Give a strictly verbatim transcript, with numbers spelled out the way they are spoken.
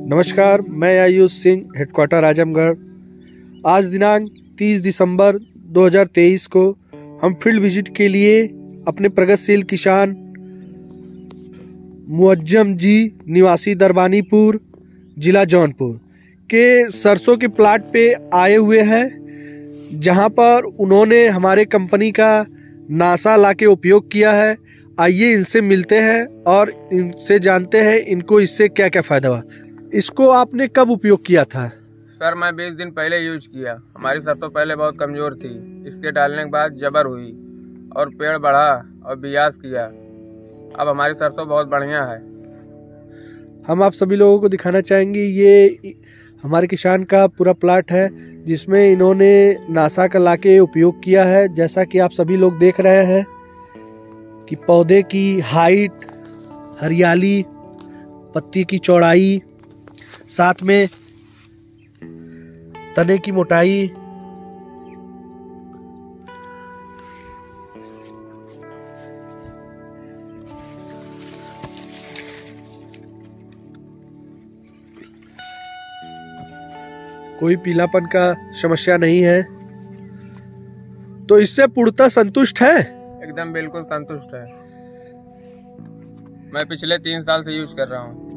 नमस्कार, मैं आयुष सिंह, हेडक्वार्टर आजमगढ़। आज दिनांक तीस दिसंबर दो हज़ार तेईस को हम फील्ड विजिट के लिए अपने प्रगतिशील किसान मुअज्जम जी निवासी दरबानीपुर जिला जौनपुर के सरसों के प्लाट पे आए हुए हैं, जहां पर उन्होंने हमारे कंपनी का नासा लाके उपयोग किया है। आइए इनसे मिलते हैं और इनसे जानते हैं इनको इससे क्या क्या फ़ायदा हुआ। इसको आपने कब उपयोग किया था? सर मैं बीस दिन पहले यूज किया। हमारी सरसों पहले बहुत कमज़ोर थी, इसके डालने के बाद जबर हुई और पेड़ बढ़ा और बियास किया। अब हमारी सरसों बहुत बढ़िया है। हम आप सभी लोगों को दिखाना चाहेंगे, ये हमारे किसान का पूरा प्लाट है जिसमें इन्होंने नासा का लाके उपयोग किया है। जैसा कि आप सभी लोग देख रहे हैं कि पौधे की हाइट, हरियाली, पत्ती की चौड़ाई, साथ में तने की मोटाई, कोई पीलापन का समस्या नहीं है। तो इससे पूर्णतः संतुष्ट है? एकदम बिल्कुल संतुष्ट है। मैं पिछले तीन साल से यूज कर रहा हूँ।